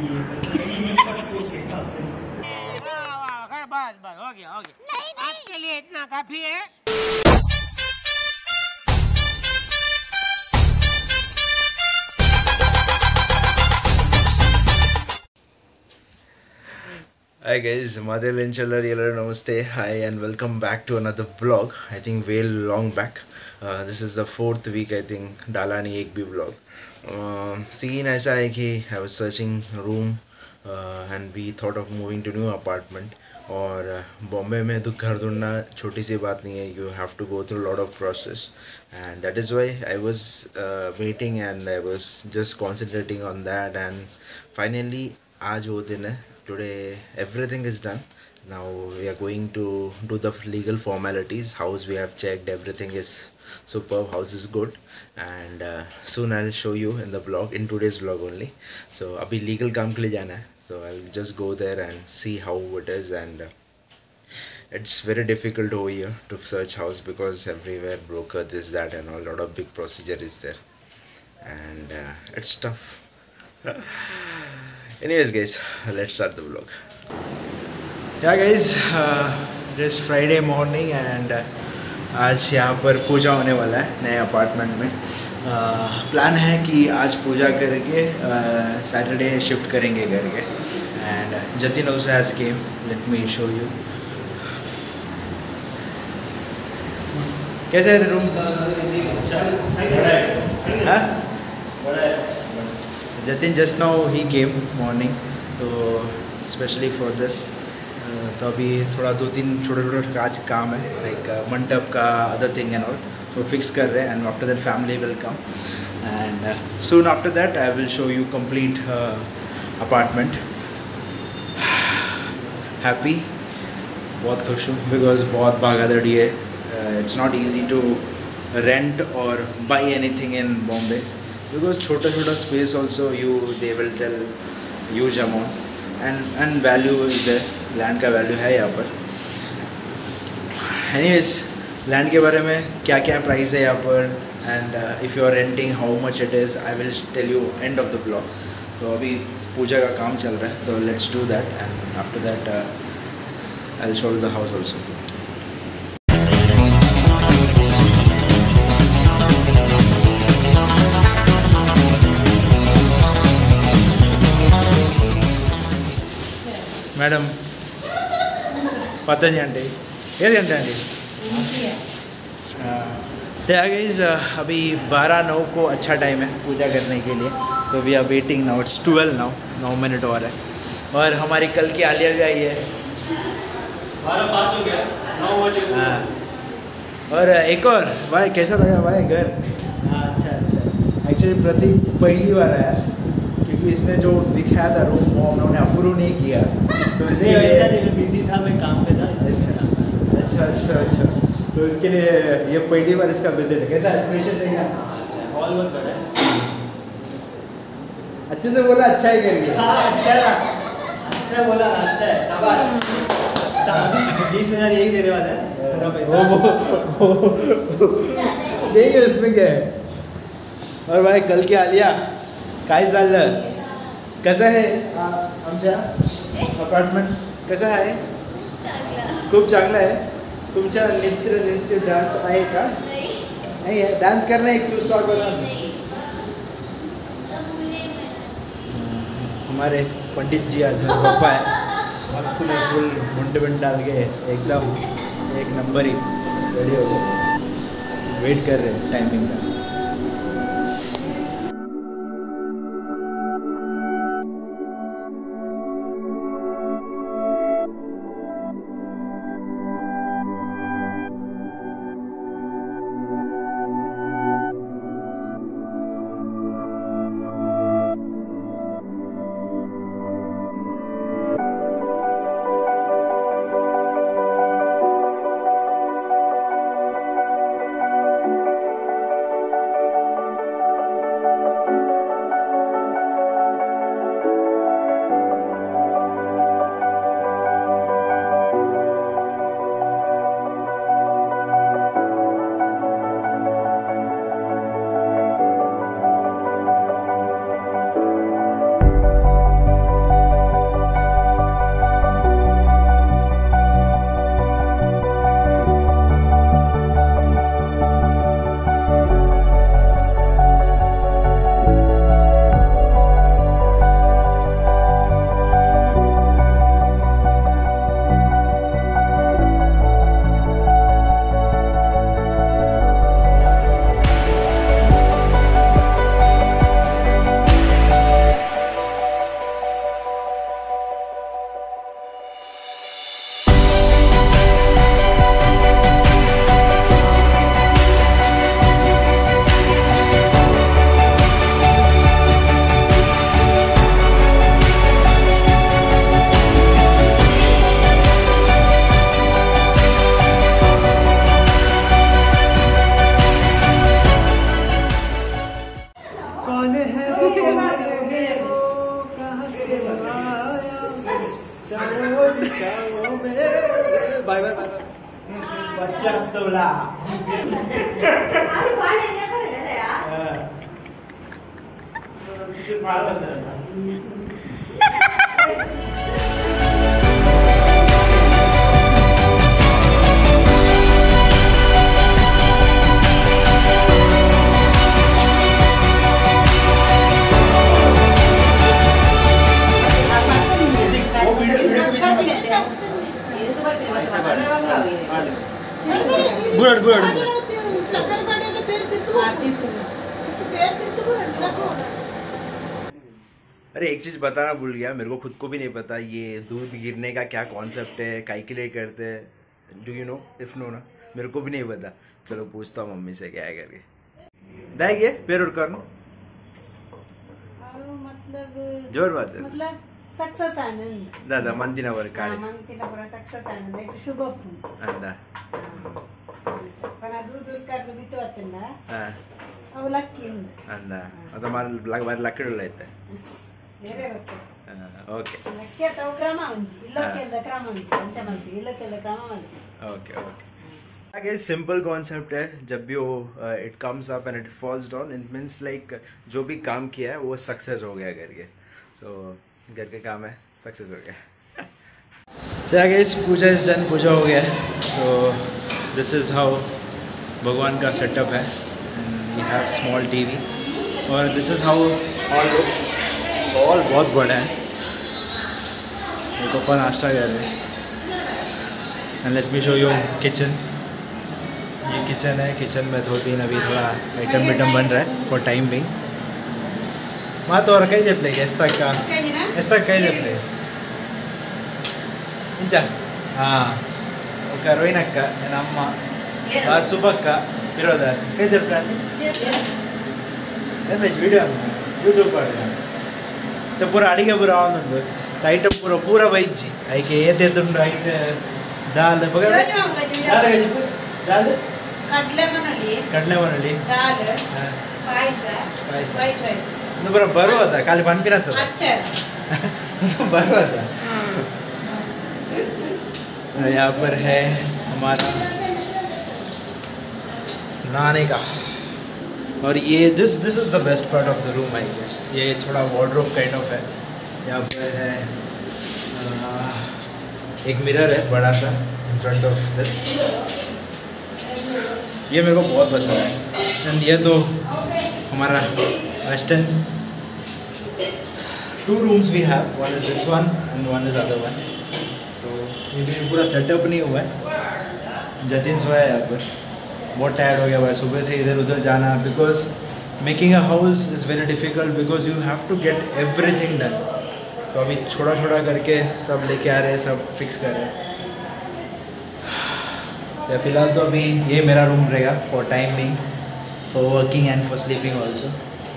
बस बस हो गया आज के लिए इतना काफी है। Hi guys, Madhil Inchallar Yellow Namaste. Hi and welcome back to another vlog. I think way long back. This is the 4th week I think डाला नहीं एक भी vlog. Scene ऐसा है कि I was searching room and we thought of moving to new apartment. और बॉम्बे में तो घर ढूंढना छोटी सी बात नहीं है. You have to go through a lot of process and that is why I was waiting and I was just concentrating on that and finally आज वो दिन है. Today everything is done. Now we are going to do the legal formalities. House we have checked, everything is superb, house is good and soon I'll show you in the vlog, in today's vlog only. So abhi legal काम के लिए जाना है, so I'll just go there and see how it is and it's very difficult over here to search house because everywhere broker this that and a lot of big procedure is there and it's tough. Anyways guys, let's start the vlog. Yeah guys, just Friday morning and आज यहाँ पर पूजा होने वाला है नए apartment में. Plan है कि आज पूजा करके सैटरडे शिफ्ट करेंगे करके and Jatin also has came. Let me show you. कैसा है रूम? Jatin just now he came morning तो स्पेशली फॉर दिस. तो अभी थोड़ा 2-3 छोटे काम है लाइक मंडप का अदर थिंग एंड ऑल वो फिक्स कर रहे हैं and after that family will come and soon after that I will show you complete apartment. Happy, बहुत खुश हूँ बिकॉज बहुत भागादौड़ी है. It's not easy to rent और buy anything in Bombay because छोटा space also they will tell huge amount and value is there. land का value है यहाँ पर. anyways land के बारे में क्या क्या price है यहाँ पर and if you are renting how much it is I will tell you end of the vlog. तो अभी पूजा का काम चल रहा है तो let's do that and after that I'll show you the house also. Madam Patanjali aunty ఏది అంటే అండి से गाइस अभी 12:09 को अच्छा टाइम है पूजा करने के लिए. So we are waiting now. It's 12 now, 9 minute और है और हमारी कल की आलिया भी आई है. 12:05 हो गया, 9 बजे. हाँ और एक और भाई कैसा लगा भाई घर? अच्छा एक्चुअली प्रतीक पहली बार आया क्योंकि इसने जो दिखाया था रूम वो उन्होंने अप्रूव नहीं किया तो इसलिए वैसा नहीं बिजी था, मैं काम पे था. अच्छा तो इसके लिए ये पहली बार इसका विजिट है. कैसा एक्सप्रेशन है? हॉल बहुत बड़ा है. अच्छे से बोला, अच्छा ही करेंगे. हाँ अच्छा बोला, अच्छा है, शाबाश. 20,000 यही देने वाला है पूरा पैसा. देंगे उसमें क्या है. और भाई कल की आलिया काय चाललं, कसं आहे आमच्या अपार्टमेंट? कसं आहे? खूप चांगलं आहे. तुमच्या नृत्य डान्स आहे का? नहीं है. डांस करना एक सुस्वाग बना. हमारे पंडित जी आज पापा है मस्त में फुल मुंड डाल के एकदम एक नंबर ही रेडी हो गए. वेट कर रहे हैं टाइमिंग का. बाय बाय बाय बच्चा अरे एक चीज बताना भूल गया, मेरे को खुद को भी नहीं पता ये दूध गिरने का क्या कॉन्सेप्ट है, काहे के लिए करते हैं, do you know? If no ना, मेरे को भी नहीं पता। चलो पूछता हूँ मम्मी से क्या है करके। दाएगे पैर उड़कर मतलब जोर बात है मतलब सक्सेस आनंद दादा मंदिनावर काळे मंदिनावर सक्सेस आनंद एक शुभ अंदा पण दूध उरकार बितो ಅತ್ತಲ್ಲ ಅವು ಲಕ್ಕಿ ಅಂದ ಅದು ಬಾರಿ ಲಕ್ಕಿ ಐತೆ ಬೇರೆ ಬರ್ತದೆ ಓಕೆ ಲಕ್ಕಿ ಅಥವಾ ಕ್ರಮ ಉಂಟು ಇಲ್ಲಕ್ಕೆಲ್ಲ ಕ್ರಮ ಉಂಟು ಅಂತ ಮಂತಿ ಇಲ್ಲಕ್ಕೆಲ್ಲ ಕ್ರಮ ಮಂತಿ ओके ओके आगे सिंपल कॉन्सेप्ट है, जब भी वो it comes up and it falls down, it means like जो भी काम किया है वो सक्सेस हो गया करके। सो घर के काम है, सक्सेस हो गया। So आगे इस पूजा इज डन, पूजा हो गया है। तो दिस इज़ हाउ भगवान का सेटअप है। वी हैव स्मॉल टीवी और this is how all looks. Hall बहुत बड़ा है। मेरे पापा नाश्ता कर रहे हैं। And let me show you kitchen. ये किचन है, किचन में दो तीन अभी थोड़ा आइटम विटम बन रहा है फॉर टाइम बिंग। वहाँ तो और कहीं दे प्ले इस तक कहीं दे प्ले इंचा हाँ ओके रोइन अक्क नम्म बार सुबक्क इरोदार कहीं दे प्ले वीडियो यूट्यूब पर तो पूरा अड़िगे पूरा आइटम पूरा पूरा वैज्जी ऐके ये राइट दाल दाल दाल ಕಡಲೆ ಮರಳಿ ದಾಲ್ ಪಾಯಸ ವೈಟ್ ರೈಸ್ ಬರೋ ಬರುವುದಾ ಖಾಲಿ ಪನ್ಪಿರತ್ತದ बर्बाद यहाँ पर है हमारा नहाने का। और ये this is the best part of the room I guess. ये थोड़ा वार्डरोब काइंड ऑफ है। यहाँ पर है एक मिरर है बड़ा सा इन फ्रंट ऑफ दिस। ये मेरे को बहुत पसंद है। एंड ये तो हमारा western two rooms we have, one is this one and one is other one. तो ये भी पूरा सेटअप नहीं हुआ है। जतिन सोया है यहाँ पर, बहुत टायर्ड हो गया भाई सुबह से इधर उधर जाना, because making a house is very difficult because you have to get everything done. तो अभी छोटा छोटा करके सब लेके आ रहे हैं, सब फिक्स कर रहे हैं। तो फिलहाल तो अभी ये मेरा रूम रहेगा for timing, for working and for sleeping also.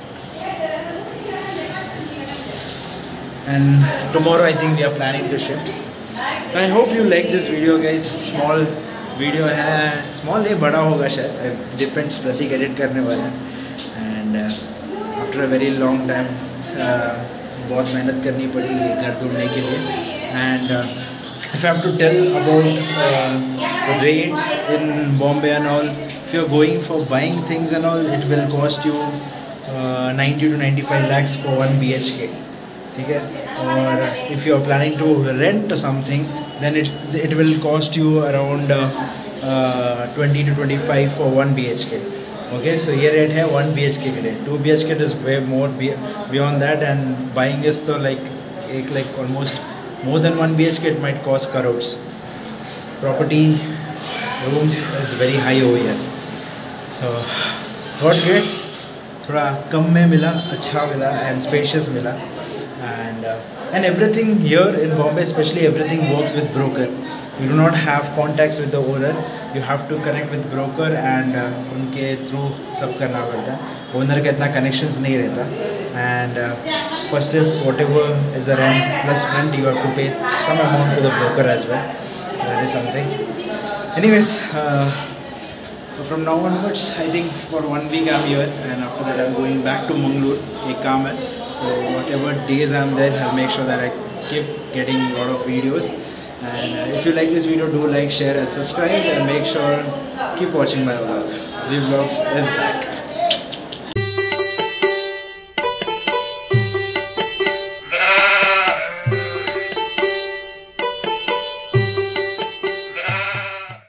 And tomorrow I think we are planning to shift. So I hope you like this video guys. Small video है, small नहीं बड़ा होगा शायद, depends प्रतीक edit करने वाला है। And after a very long time बहुत मेहनत करनी पड़ी घर ढूंढने के लिए। And if I have to tell about the rates in Bombay and all, if you are going for buying things and all, it will cost you 90 to 95 lakhs for 1 BHK। ठीक है, और if you are planning to rent something then it will cost you around 20 to 25 for 1 BHK। Okay, so ये rate है 1 BHK के लिए। 2 BHK is way more beyond that, and buying is तो like almost more than 1 BHK it might cost crores. Property rooms is very high over here. So God's grace थोड़ा कम में मिला, अच्छा मिला एंड स्पेशियस मिला। And everything here in Bombay especially, everything works with broker. You do not have contacts with the owner, you have to connect with broker and उनके through सब करना पड़ता है। ओनर का इतना connections नहीं रहता। And first whatever is the rent plus rent you have to pay some amount to the broker as well. That is something. Anyways, from now onwards I think for 1 week I'm here, and after that I'm going back to Mangalore। एक काम है, so whatever days I'm there, I'll make sure that I keep getting a lot of videos And if you like this video, do like, share and subscribe, and make sure keep watching my vlog. Vlogs is back.